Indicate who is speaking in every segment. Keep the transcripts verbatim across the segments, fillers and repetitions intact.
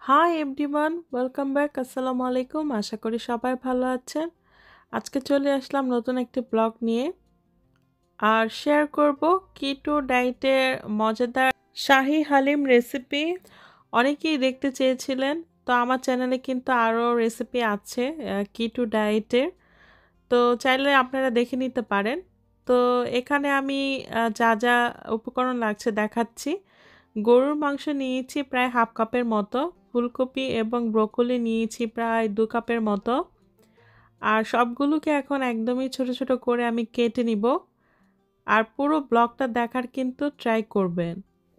Speaker 1: Hi everyone, welcome back. আসসালামু আলাইকুম। আশা করি সবাই ভালো আছেন। আজকে চলে আসলাম নতুন একটি ব্লগ নিয়ে। আর শেয়ার করব কিটো ডায়েটের মজাদার শাহী হালিম রেসিপি। অনেকেই দেখতে চেয়েছিলেন, তো আমার চ্যানেলে কিন্তু আরও রেসিপি আছে কিটো ডায়েটের, তো চাইলে আপনারা দেখে নিতে পারেন। তো এখানে আমি আহ, যা যা উপকরণ লাগছে দেখাচ্ছি। গরুর মাংস নিয়েছি প্রায় হাফ কাপের মতো, ফুলকপি এবং ব্রোকলি নিয়েছি প্রায় দু কাপের মতো। আর সবগুলোকে এখন একদমই ছোট ছোট করে আমি কেটে নিব। আর পুরো ব্লগটা দেখার কিন্তু ট্রাই করবেন।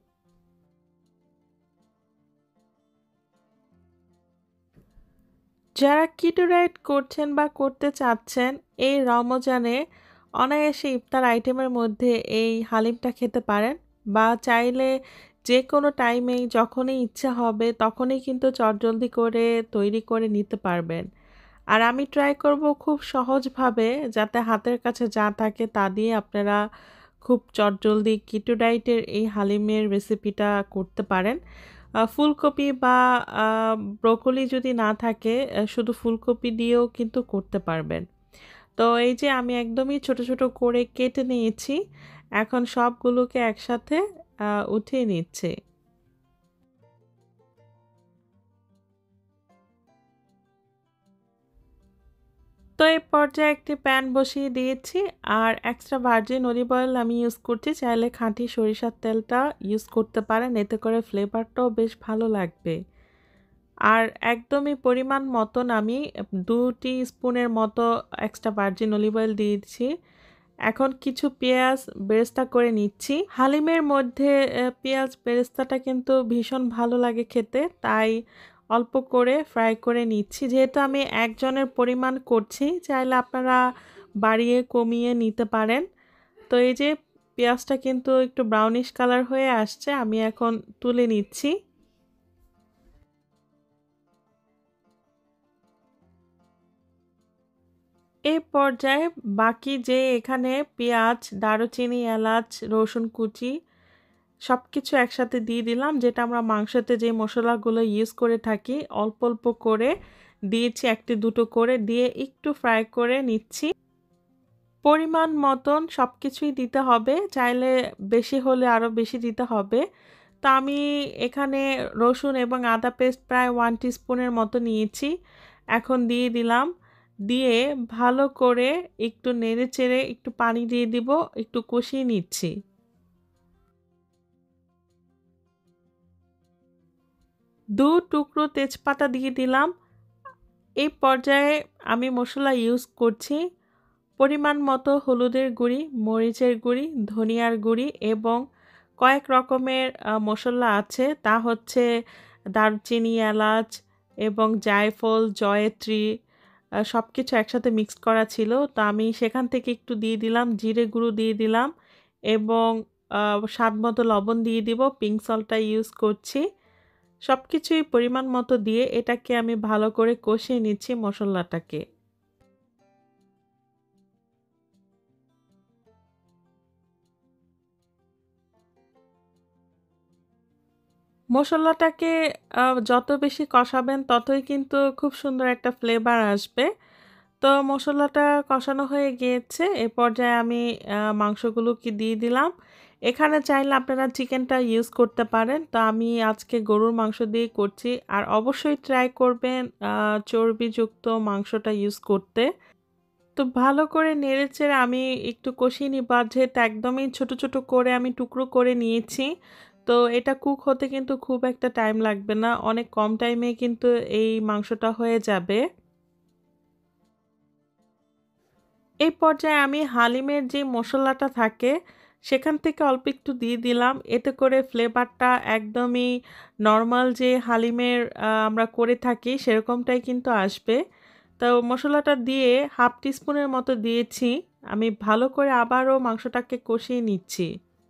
Speaker 1: যারা কিটো ডায়েট করছেন বা করতে চাচ্ছেন, এই রমজানে অনায়াসে ইফতার আইটেমের মধ্যে এই হালিমটা খেতে পারেন। বা চাইলে যে কোনো টাইমেই যখনই ইচ্ছা হবে তখনই কিন্তু চটজলদি করে তৈরি করে নিতে পারবেন। আর আমি ট্রাই করব খুব সহজভাবে, যাতে হাতের কাছে যা থাকে তা দিয়ে আপনারা খুব চটজলদি কিটো ডায়েটের এই হালিমের রেসিপিটা করতে পারেন। আ ফুলকপি বা আ ব্রোকলি যদি না থাকে, আ শুধু ফুলকপি দিয়েও কিন্তু করতে পারবেন। তো এই যে আমি একদমই ছোট, ছোট করে কেটে নিয়েছি। এখন সবগুলোকে একসাথে আ উঠিয়ে নিচ্ছি। তো এই পর্যায়ে একটি প্যান বসিয়ে দিয়েছি। আর এক্সট্রা ভার্জিন অলিভ অয়েল আমি ইউজ করছি। চাইলে খাঁটি সরিষার তেলটা ইউজ করতে পারেন। এতে করে ফ্লেভারটাও বেশ ভালো লাগবে। আর একদমই পরিমাণ মতন আমি দুই টি স্পুনের মতো এক্সট্রা ভার্জিন অলিভ অয়েল দিয়েছি। এখন কিছু পেঁয়াজ বেরেস্তা করে নিচ্ছি। হালিমের মধ্যে এ পেঁয়াজ বেরেস্তাটা কিন্তু ভীষণ ভালো লাগে খেতে, তাই অল্প করে ফ্রাই করে নিচ্ছি। যেহেতু আমি একজনের পরিমাণ করছি, চাইলে আপনারা বাড়িয়ে কমিয়ে নিতে পারেন। তো এই যে পেঁয়াজটা কিন্তু একটু ব্রাউনিশ কালার হয়ে আসছে, আমি এখন তুলে নিচ্ছি। এই পর্যায়ে বাকি যে এখানে পেঁয়াজ, দারুচিনি, এলাচ, রসুন কুচি সবকিছু একসাথে দিয়ে দিলাম, যেটা আমরা মাংসতে যে মশলাগুলো ইউজ করে থাকি। অল্প অল্প করে দিয়েছি, একটি দুটো করে দিয়ে একটু ফ্রাই করে নিচ্ছি। পরিমাণ মতন সবকিছুই দিতে হবে, চাইলে বেশি হলে আরও বেশি দিতে হবে। তো আমি এখানে রসুন এবং আদা পেস্ট প্রায় ওয়ান টিস্পুনের মতো নিয়েছি। এখন দিয়ে দিলাম। দিয়ে ভালো করে একটু নেড়ে চেড়ে একটু পানি দিয়ে দিব, একটু কষিয়ে নিচ্ছি। দু টুকরো তেজপাতা দিয়ে দিলাম। এই পর্যায়ে আমি মশলা ইউজ করছি পরিমাণ মতো হলুদের গুঁড়ি, মরিচের গুঁড়ি, ধনিয়ার গুঁড়ি এবং কয়েক রকমের আ মসল্লা আছে। তা হচ্ছে দারচিনি, এলাচ এবং জায়ফল, জয়িত্রী, আ সবকিছু একসাথে মিক্সড করা ছিল। তো আমি সেখান থেকে একটু দিয়ে দিলাম, জিরে গুঁড়ো দিয়ে দিলাম এবং আ স্বাদমতো লবণ দিয়ে দিব। পিঙ্ক সল্টটা ইউজ করছি। সবকিছুই পরিমাণ মতো দিয়ে এটাকে আমি ভালো করে কষিয়ে নিচ্ছি মসল্লাটাকে। মসল্লাটাকে আ যত বেশি কষাবেন ততই কিন্তু খুব সুন্দর একটা ফ্লেভার আসবে। তো মসল্লাটা কষানো হয়ে গিয়েছে। এ পর্যায়ে আমি আ মাংসগুলোকে দিয়ে দিলাম। এখানে চাইলে আপনারা চিকেনটা ইউজ করতে পারেন। তো আমি আজকে গরুর মাংস দিয়েই করছি। আর অবশ্যই ট্রাই করবেন আ চর্বিযুক্ত মাংসটা ইউজ করতে। তো ভালো করে নেড়েচেড়ে আমি একটু কষিয়ে নিব। আর যেহেতু একদমই ছোট, ছোট করে আমি টুকরো করে নিয়েছি, তো এটা কুক হতে কিন্তু খুব একটা টাইম লাগবে না। অনেক কম টাইমেই কিন্তু এই মাংসটা হয়ে যাবে। এই পর্যায়ে আমি হালিমের যে মসলাটা থাকে, সেখান থেকে অল্প একটু দিয়ে দিলাম। এতে করে ফ্লেভারটা একদমই নরমাল যে হালিমের আ আমরা করে থাকি সেরকমটাই কিন্তু আসবে। তো মসলাটা দিয়ে হাফ টিস্পুনের মতো দিয়েছি। আমি ভালো করে আবারও মাংসটাকে কষিয়ে নিচ্ছি।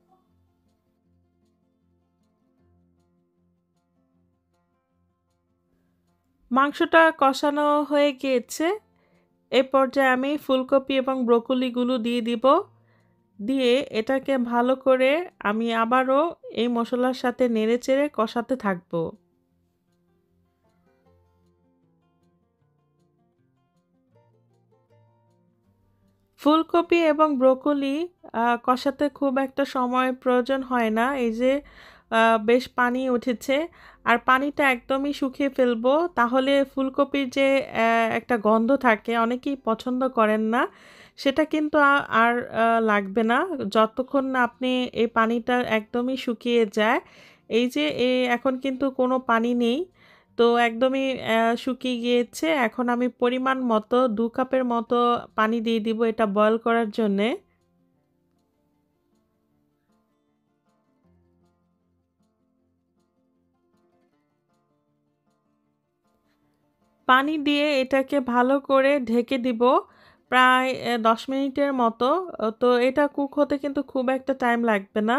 Speaker 1: মাংসটা কষানো হয়ে গিয়েছে। এ পর্যায়ে আমি ফুলকপি এবং ব্রোকলিগুলো দিয়ে দিব। দিয়ে এটাকে ভালো করে আমি আবারও এই মসলার সাথে নেড়েচেড়ে কষাতে থাকবো। ফুলকপি এবং ব্রোকলি আহ, কষাতে খুব একটা সময় প্রয়োজন হয় না। এই যে আহ, বেশ পানি উঠেছে, আর পানিটা একদমই শুকিয়ে ফেলবো, তাহলে ফুলকপির যে আহ, একটা গন্ধ থাকে অনেকেই পছন্দ করেন না, সেটা কিন্তু আ- আর আহ, লাগবে না যতক্ষণ না আপনি এই পানিটা একদমই শুকিয়ে যায়। এই যে এ এখন কিন্তু কোনো পানি নেই, তো একদমই আহ, শুকিয়ে গিয়েছে। এখন আমি পরিমাণ মতো দু কাপের মতো পানি দিয়ে দিব এটা বয়ল করার জন্যে। পানি দিয়ে এটাকে ভালো করে ঢেকে দিব প্রায় আহ, দশ মিনিটের মতো। আহ, তো এটা কুক হতে কিন্তু খুব একটা টাইম লাগবে না।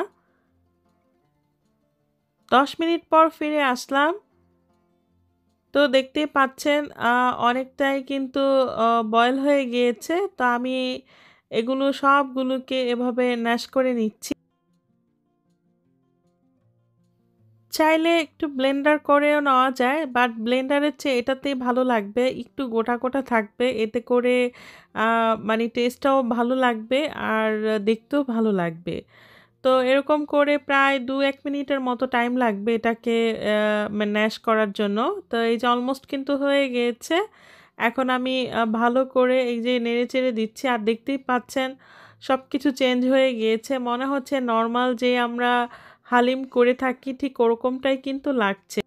Speaker 1: দশ মিনিট পর ফিরে আসলাম। তো দেখতেই পাচ্ছেন আহ, অনেকটাই কিন্তু বয়েল হয়ে গিয়েছে। তো আমি এগুলো সবগুলোকে এভাবে ম্যাশ করে নিচ্ছি। চাইলে একটু ব্লেন্ডার করেও নেওয়া যায়, বাট ব্লেন্ডারের চেয়ে এটাতেই ভালো লাগবে, একটু গোটা গোটা থাকবে, এতে করে আহ, মানে টেস্টটাও ভালো লাগবে আর দেখতেও ভালো লাগবে। তো এরকম করে প্রায় দু এক মিনিটের মতো টাইম লাগবে এটাকে ম্যাশ করার জন্য। তো এই যে অলমোস্ট কিন্তু হয়ে গিয়েছে। এখন আমি আহ, ভালো করে এই যে নেড়ে চেড়ে দিচ্ছি, আর দেখতেই পাচ্ছেন সব কিছু চেঞ্জ হয়ে গিয়েছে, মনে হচ্ছে নর্মাল যে আমরা হালিম করে থাকি ঠিক ওরকমটাই কিন্তু লাগছে।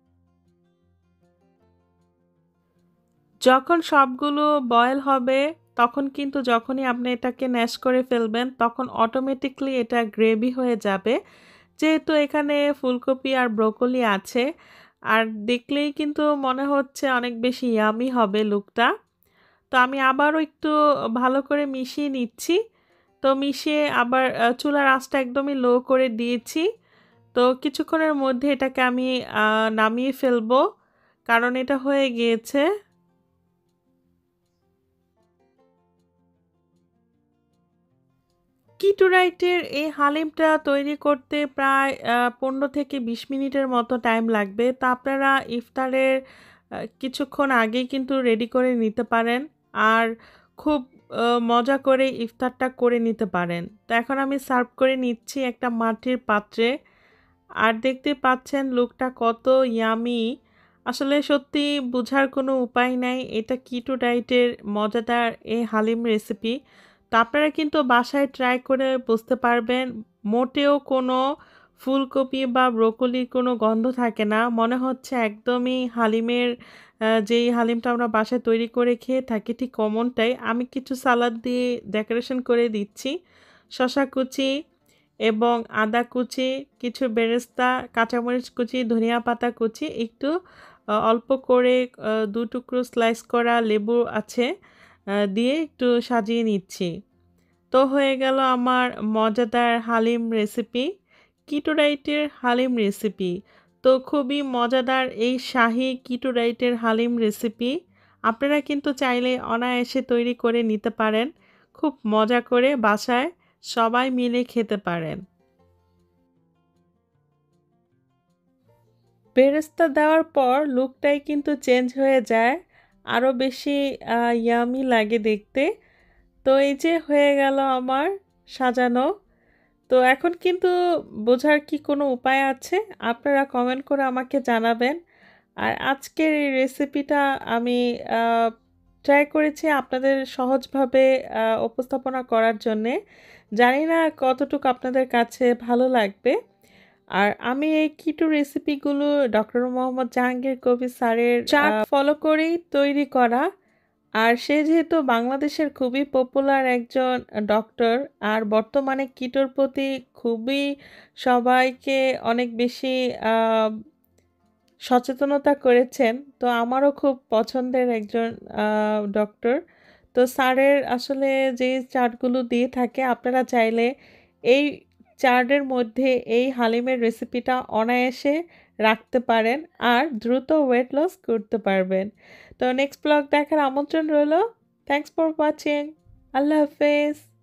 Speaker 1: যখন সবগুলো বয়েল হবে, তখন কিন্তু যখনই আপনি এটাকে ম্যাশ করে ফেলবেন তখন অটোমেটিকলি এটা গ্রেভি হয়ে যাবে, যেহেতু এখানে ফুলকপি আর ব্রোকলি আছে। আর দেখলেই কিন্তু মনে হচ্ছে অনেক বেশি ইয়ামি হবে লুকটা। তো আমি আবারও একটু ভালো করে মিশিয়ে নিচ্ছি। তো মিশিয়ে আবার আহ, চুলার আঁচটা একদমই লো করে দিয়েছি। তো কিছুক্ষণের মধ্যে এটাকে আমি আহ, নামিয়ে ফেলবো, কারণ এটা হয়ে গিয়েছে। কিটু রাইটের এই হালিমটা তৈরি করতে প্রায় আহ, পনেরো থেকে বিশ মিনিটের মতো টাইম লাগবে। তো আপনারা ইফতারের আহ, কিছুক্ষণ আগেই কিন্তু রেডি করে নিতে পারেন, আর খুব আহ, মজা করে ইফতারটা করে নিতে পারেন। তো এখন আমি সার্ভ করে নিচ্ছি একটা মাটির পাত্রে। আর দেখতে পাচ্ছেন লুকটা কত ইয়ামি। আসলে সত্যি বোঝার কোনো উপায় নাই এটা কিটো ডায়েটের মজাদার এই হালিম রেসিপি। তো আপনারা কিন্তু বাসায় ট্রাই করে বুঝতে পারবেন, মোটেও কোনো ফুলকপি বা ব্রোকলির কোনো গন্ধ থাকে না, মনে হচ্ছে একদমই হালিমের আহ, যেই হালিমটা আমরা বাসায় তৈরি করে খেয়ে থাকি ঠিক কমনটাই। আমি কিছু সালাদ দিয়ে ডেকোরেশন করে দিচ্ছি, শসা কুচি এবং আদা কুচি, কিছু বেরেস্তা, কাঁচামরিচ কুচি, ধনিয়া পাতা কুচি, একটু আহ, অল্প করে আহ, দু টুকরো স্লাইস করা লেবু আছে, আহ, দিয়ে একটু সাজিয়ে নিচ্ছি। তো হয়ে গেল আমার মজাদার হালিম রেসিপি, কিটো ডায়েটের হালিম রেসিপি। তো খুবই মজাদার এই শাহি কিটো ডায়েটের হালিম রেসিপি আপনারা কিন্তু চাইলে অনায়াসে তৈরি করে নিতে পারেন, খুব মজা করে বাসায় সবাই মিলে খেতে পারেন। বেরেস্তা দেওয়ার পর লুকটাই কিন্তু চেঞ্জ হয়ে যায়, আরও বেশি ইয়ামি লাগে দেখতে। তো এই যে হয়ে গেল আমার সাজানো। তো এখন কিন্তু বোঝার কি কোনো উপায় আছে? আপনারা কমেন্ট করে আমাকে জানাবেন। আর আজকের এই রেসিপিটা আমি ট্রাই করেছি আপনাদের সহজভাবে আহ, উপস্থাপনা করার জন্যে। জানি না কতটুকু আপনাদের কাছে ভালো লাগবে। আর আমি এই কিটো রেসিপিগুলো ডক্টর মোহাম্মদ জাহাঙ্গীর কবির স্যারের চার্ট ফলো করেই তৈরি করা। আর সে যেহেতু বাংলাদেশের খুবই পপুলার একজন ডক্টর, আর বর্তমানে কিটোর প্রতি খুবই সবাইকে অনেক বেশি আহ, সচেতনতা করেছেন, তো আমারও খুব পছন্দের একজন ডক্টর। তো স্যারের আসলে যে চার্টগুলো দিয়ে থাকে, আপনারা চাইলে এই চার্টের মধ্যে এই হালিমের রেসিপিটা অনায়াসে রাখতে পারেন আর দ্রুত ওয়েট লস করতে পারবেন। তো নেক্সট ব্লগ দেখার আমন্ত্রণ রইল। Thanks for watching. আল্লাহ হাফেজ।